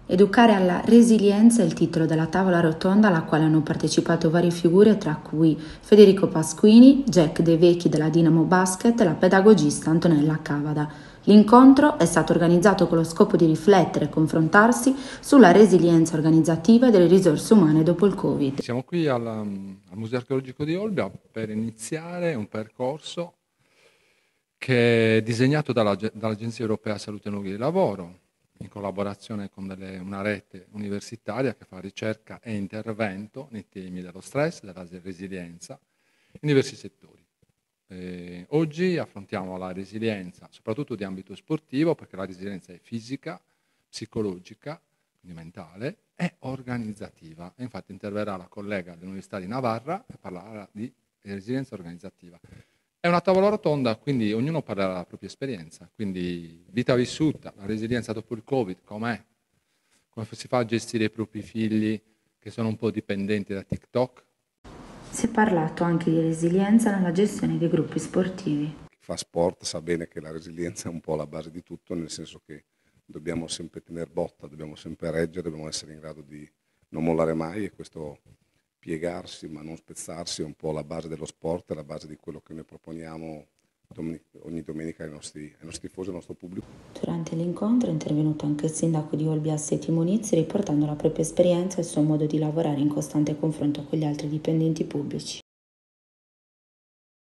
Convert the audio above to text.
Educare alla resilienza è il titolo della tavola rotonda alla quale hanno partecipato varie figure, tra cui Federico Pasquini, Jack De Vecchi della Dinamo Basket e la pedagogista Antonella Cavada. L'incontro è stato organizzato con lo scopo di riflettere e confrontarsi sulla resilienza organizzativa e delle risorse umane dopo il Covid. Siamo qui al Museo Archeologico di Olbia per iniziare un percorso che è disegnato dall'Agenzia Europea Salute e Luoghi di Lavoro, in collaborazione con una rete universitaria che fa ricerca e intervento nei temi dello stress, della resilienza, in diversi settori. Oggi affrontiamo la resilienza, soprattutto di ambito sportivo, perché la resilienza è fisica, psicologica, quindi mentale, e organizzativa. E infatti interverrà la collega dell'Università di Navarra e parlerà di resilienza organizzativa. È una tavola rotonda, quindi ognuno parlerà della propria esperienza, quindi vita vissuta, la resilienza dopo il Covid, com'è? Come si fa a gestire i propri figli che sono un po' dipendenti da TikTok? Si è parlato anche di resilienza nella gestione dei gruppi sportivi. Chi fa sport sa bene che la resilienza è un po' la base di tutto, nel senso che dobbiamo sempre tenere botta, dobbiamo sempre reggere, dobbiamo essere in grado di non mollare mai, e questo piegarsi ma non spezzarsi è un po' la base dello sport, è la base di quello che noi proponiamo ogni domenica ai nostri tifosi, al nostro pubblico. Durante l'incontro è intervenuto anche il sindaco di Olbia Seti Munizzi, riportando la propria esperienza e il suo modo di lavorare in costante confronto con gli altri dipendenti pubblici.